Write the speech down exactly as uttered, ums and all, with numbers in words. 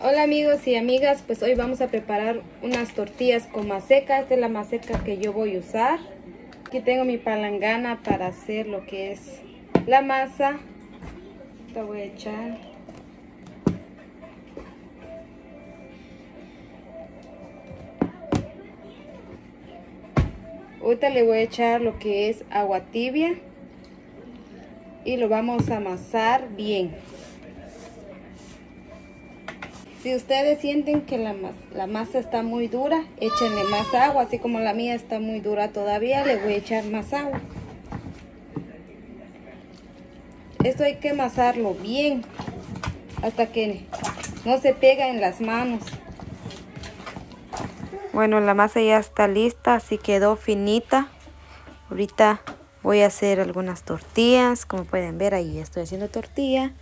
Hola amigos y amigas, pues hoy vamos a preparar unas tortillas con maseca. Esta es la maseca que yo voy a usar. Aquí tengo mi palangana para hacer lo que es la masa. La voy a echar. Ahorita le voy a echar lo que es agua tibia y lo vamos a amasar bien. Si ustedes sienten que la, mas la masa está muy dura, échenle más agua. Así como la mía está muy dura todavía, le voy a echar más agua. Esto hay que amasarlo bien hasta que no se pega en las manos. Bueno, la masa ya está lista, así quedó finita. Ahorita voy a hacer algunas tortillas. Como pueden ver, ahí estoy haciendo tortilla.